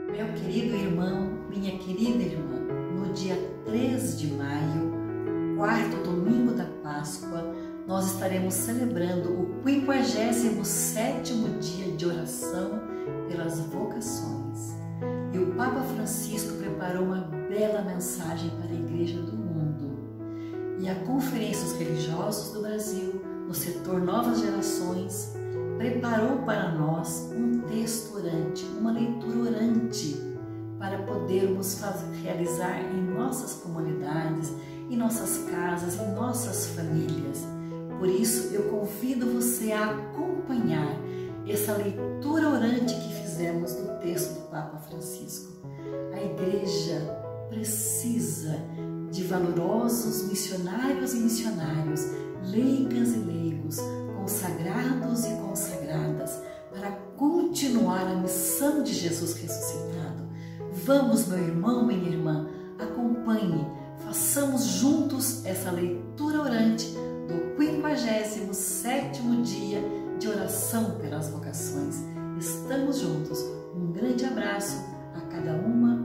Meu querido irmão, minha querida irmã, no dia 3 de maio, quarto domingo da Páscoa, nós estaremos celebrando o 57º dia de oração pelas vocações. E o Papa Francisco preparou uma bela mensagem para a Igreja do mundo. E a Conferência dos Religiosos do Brasil, no setor Novas Gerações, preparou para nós um texto orante, uma leitura orante, para podermos realizar em nossas comunidades, em nossas casas, em nossas famílias. Por isso, eu convido você a acompanhar essa leitura orante que fizemos do texto do Papa Francisco. A Igreja precisa de valorosos missionários e missionários, leigas e leigos, consagrados e consagradas, para continuar a missão de Jesus ressuscitado. Vamos, meu irmão, minha irmã, acompanhe, façamos juntos essa leitura orante do 57º dia de oração pelas vocações. Estamos juntos. Um grande abraço a cada uma